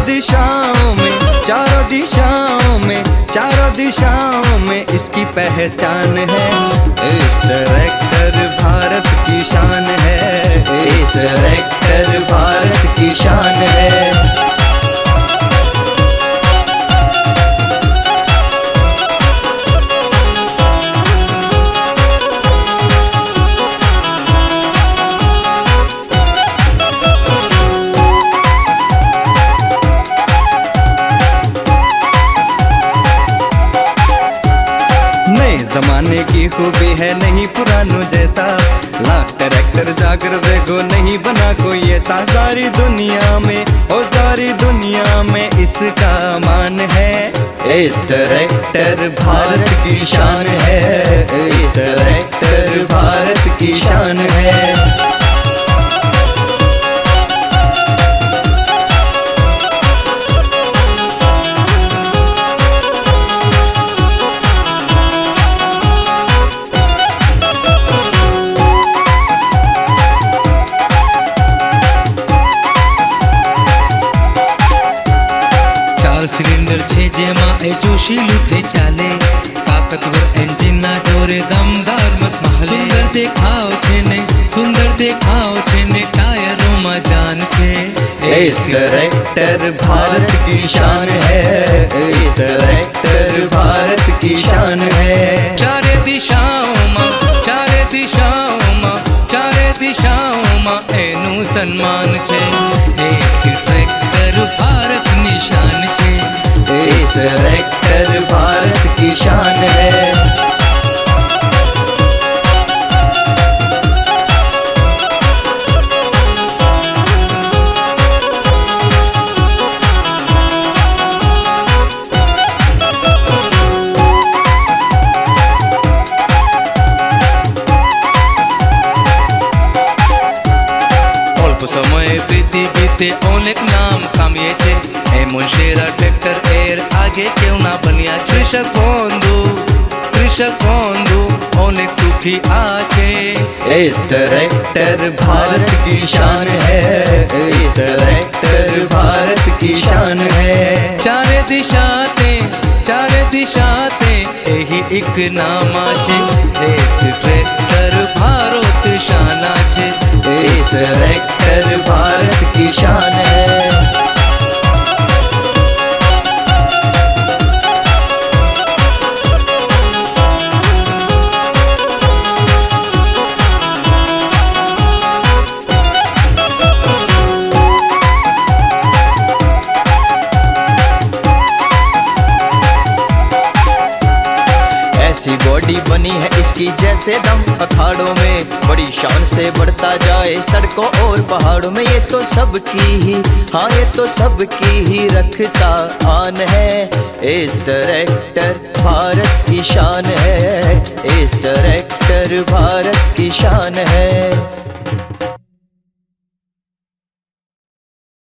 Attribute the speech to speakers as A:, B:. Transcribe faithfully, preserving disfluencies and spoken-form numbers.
A: दिशाओं में, चारों दिशाओं में, चारों दिशाओं में इसकी पहचान है। इस ट्रैक्टर भारत की शान है, इस ट्रैक्टर भारत की शान है। जमाने की खूबी है नहीं पुरानों जैसा, लाख ट्रैक्टर जाकर देखो नहीं बना कोई ऐसा। सारी दुनिया में, ओ सारी दुनिया में इसका मान है। इस ट्रैक्टर भारत की शान है, इस ट्रैक्टर भारत की शान है।
B: सिलिंडर छे जेमा ए जोशीलू थे चाले, ताकतवर एंजिन ना जोरे दमदार मसमहले। सुंदर देखाव छे ने, सुंदर देखाव छे ने, टायरों में जान छे।
A: इस ट्रैक्टर भारत की शान है, इस ट्रैक्टर भारत की शान है।
B: चारे दिशाओं में, चारे दिशाओं में, चारे दिशाओं में एनु सम्मान छे। इस ट्रैक्टर भारत निशान छे,
A: इस ट्रैक्टर भारत की शान है।
B: समय बीती बीते अनेक नाम कामिए छे, एमन सेरा ट्रैक्टर एर आगे क्यों ना बनिया। कृषक बंधु, कृषक बंधु अनेक सुखी आछे।
A: इस ट्रैक्टर भारत की शान है, इस ट्रैक्टर भारत की शान है।
B: चारे दिशाते, चारे दिशाते यही एक नाम आछे। इस ट्रैक्टर भारत शान आछे,
A: इस ट्रैक्टर भारत की शान है। ऐसी बॉडी बनी है इसकी जैसे दम अखाड़ों में, बड़ी शान से बढ़ता जाए सड़कों और पहाड़ों में। ये तो सबकी ही, हाँ ये तो सबकी ही रखता आन है। इस ट्रैक्टर भारत की शान है, इस ट्रैक्टर भारत की शान है।